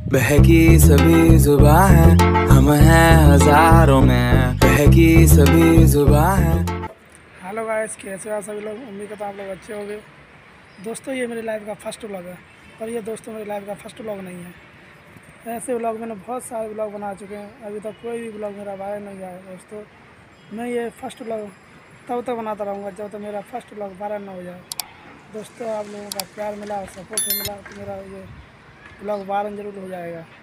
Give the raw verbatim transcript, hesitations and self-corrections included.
बहकी सभी जुबां है, हम हैं हजारों में, बहकी सभी जुबां है। हेलो गाइस, कैसे हो सभी लोग। उम्मीद करता हूँ आप लोग अच्छे होंगे। दोस्तों, ये मेरी लाइफ का फर्स्ट व्लॉग है, पर ये दोस्तों मेरी लाइफ का फर्स्ट व्लॉग नहीं है। ऐसे व्लॉग मैंने बहुत सारे व्लॉग बना चुके हैं, अभी तक कोई भी व्लॉग मेरा वायरल नहीं गया है। दोस्तों, मैं ये फर्स्ट व्लॉग तब तक बनाता रहूँगा जब तक मेरा फर्स्ट व्लॉग वायरल ना हो जाए। दोस्तों, आप लोगों का प्यार मिला और सपोर्ट मिला तो मेरा ये व्लॉग वायरल जरूर हो जाएगा।